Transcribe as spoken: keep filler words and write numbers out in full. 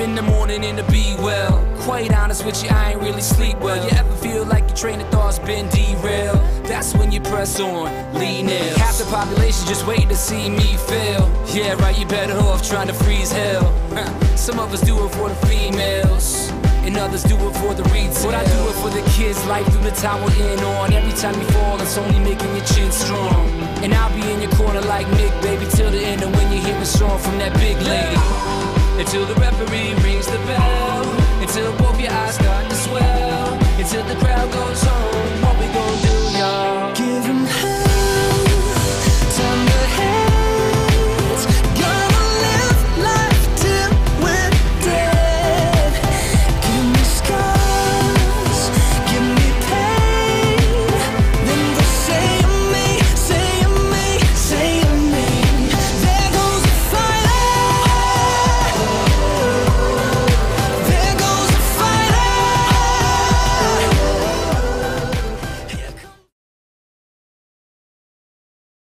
in the morning and to be well. Quite honest with you, I ain't really sleep well. You ever feel like your train of thought's been derailed? That's when you press on, lean in. Half the population just waiting to see me fail. Yeah, right, you better off trying to freeze hell. Some of us do it for the females, and others do it for the retail. But I do it for the kids, life through the time we're in on. Every time you fall, it's only making your chin strong. And I'll be in your corner like Mick, baby, till the end of when you hear a song from that big lady. Until the referee rings the bell, until both your eyes start to swell, until the crowd goes on.